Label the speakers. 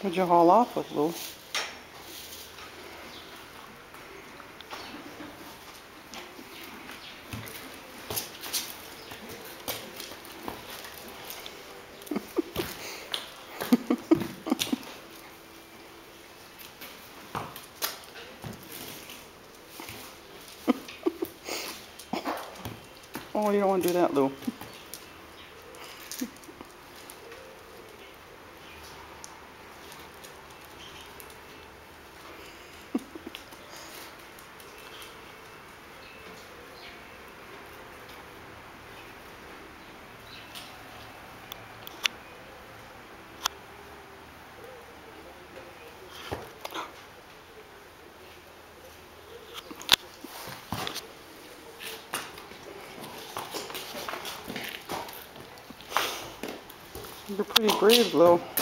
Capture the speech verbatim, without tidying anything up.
Speaker 1: What'd you haul off with, Lou? Oh, you don't want to do that, Lou. You're pretty brave, Lou.